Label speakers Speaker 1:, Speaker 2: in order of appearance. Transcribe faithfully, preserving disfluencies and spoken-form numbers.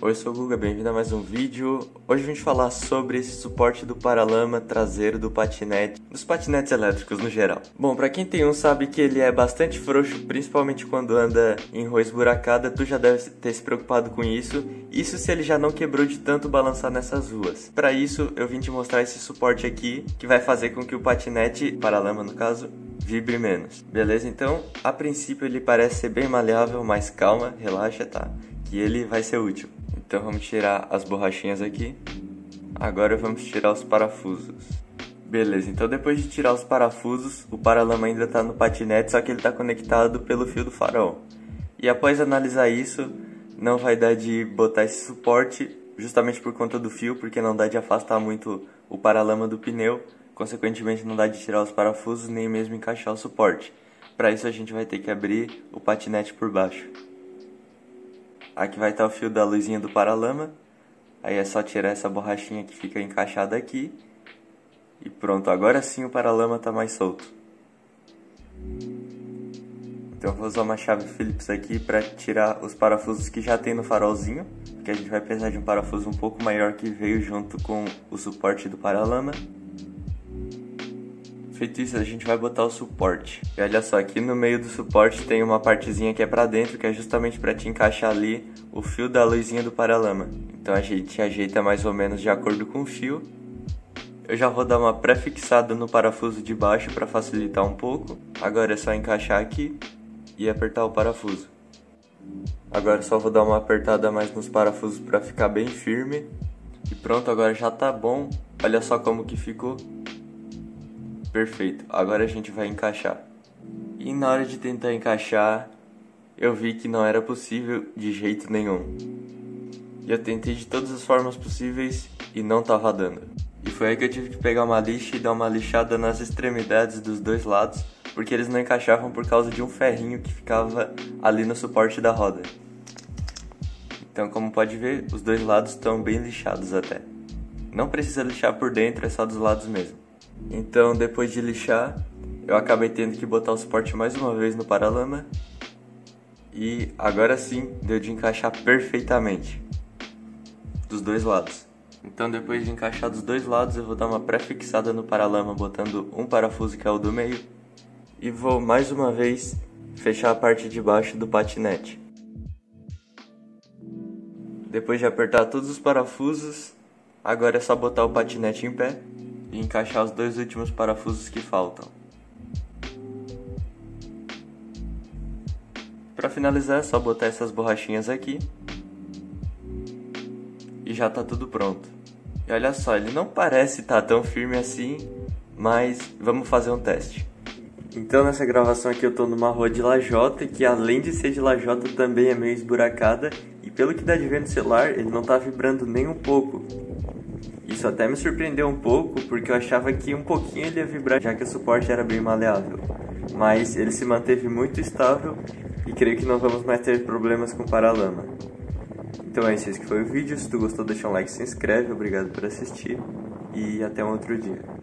Speaker 1: Oi, eu sou o Guga, bem-vindo a mais um vídeo. Hoje a gente vai falar sobre esse suporte do paralama traseiro do patinete, dos patinetes elétricos no geral. Bom, pra quem tem um sabe que ele é bastante frouxo, principalmente quando anda em rua esburacada, tu já deve ter se preocupado com isso. Isso se ele já não quebrou de tanto balançar nessas ruas. Pra isso, eu vim te mostrar esse suporte aqui, que vai fazer com que o patinete, paralama no caso, vibre menos. Beleza? Então, a princípio ele parece ser bem maleável, mas calma, relaxa, tá? Que ele vai ser útil. Então vamos tirar as borrachinhas aqui. Agora vamos tirar os parafusos. Beleza, então depois de tirar os parafusos, o paralama ainda está no patinete, só que ele está conectado pelo fio do farol. E após analisar isso, não vai dar de botar esse suporte, justamente por conta do fio, porque não dá de afastar muito o paralama do pneu. Consequentemente não dá de tirar os parafusos, nem mesmo encaixar o suporte. Para isso a gente vai ter que abrir o patinete por baixo. Aqui vai estar o fio da luzinha do paralama. Aí é só tirar essa borrachinha que fica encaixada aqui. E pronto, agora sim o paralama está mais solto. Então eu vou usar uma chave Phillips aqui para tirar os parafusos que já tem no farolzinho. Porque a gente vai precisar de um parafuso um pouco maior que veio junto com o suporte do paralama. Feito isso, a gente vai botar o suporte. E olha só, aqui no meio do suporte tem uma partezinha que é pra dentro, que é justamente pra te encaixar ali o fio da luzinha do paralama. Então a gente ajeita mais ou menos de acordo com o fio. Eu já vou dar uma pré-fixada no parafuso de baixo pra facilitar um pouco. Agora é só encaixar aqui e apertar o parafuso. Agora só vou dar uma apertada mais nos parafusos pra ficar bem firme. E pronto, agora já tá bom. Olha só como que ficou. Perfeito, agora a gente vai encaixar. E na hora de tentar encaixar, eu vi que não era possível de jeito nenhum. E eu tentei de todas as formas possíveis e não tava dando. E foi aí que eu tive que pegar uma lixa e dar uma lixada nas extremidades dos dois lados, porque eles não encaixavam por causa de um ferrinho que ficava ali no suporte da roda. Então, como pode ver, os dois lados estão bem lixados até. Não precisa lixar por dentro, é só dos lados mesmo. Então, depois de lixar, eu acabei tendo que botar o suporte mais uma vez no paralama. E agora sim, deu de encaixar perfeitamente dos dois lados. Então, depois de encaixar dos dois lados, eu vou dar uma pré-fixada no paralama, botando um parafuso que é o do meio. E vou mais uma vez fechar a parte de baixo do patinete. Depois de apertar todos os parafusos, agora é só botar o patinete em pé e encaixar os dois últimos parafusos que faltam. Para finalizar é só botar essas borrachinhas aqui e já tá tudo pronto. E olha só, ele não parece estar tão firme assim, mas vamos fazer um teste. Então nessa gravação aqui eu tô numa rua de lajota, que além de ser de lajota também é meio esburacada, e pelo que dá de ver no celular ele não tá vibrando nem um pouco. Isso até me surpreendeu um pouco, porque eu achava que um pouquinho ele ia vibrar, já que o suporte era bem maleável. Mas ele se manteve muito estável e creio que não vamos mais ter problemas com paralama. Então é isso, esse que foi o vídeo. Se tu gostou, deixa um like, se inscreve, obrigado por assistir e até um outro dia.